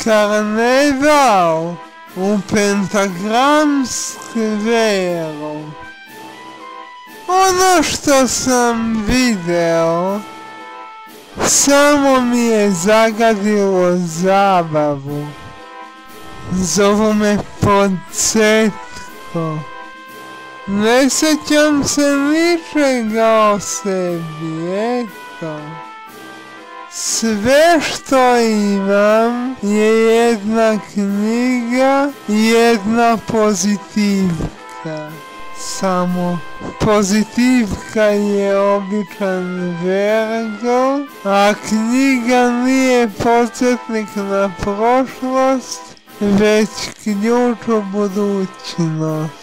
karneval u Pentagram skveru. Ono što sam video samo mi je zagadilo zabavu. Zovu me Poncetko. Ne sjećam se ničega o sebi, eto. Sve što imam je jedna knjiga i jedna pozitivka. Samo pozitivka je običan Vergo, a knjiga nije podsjetnik na prošlost, već ključ u budućnost.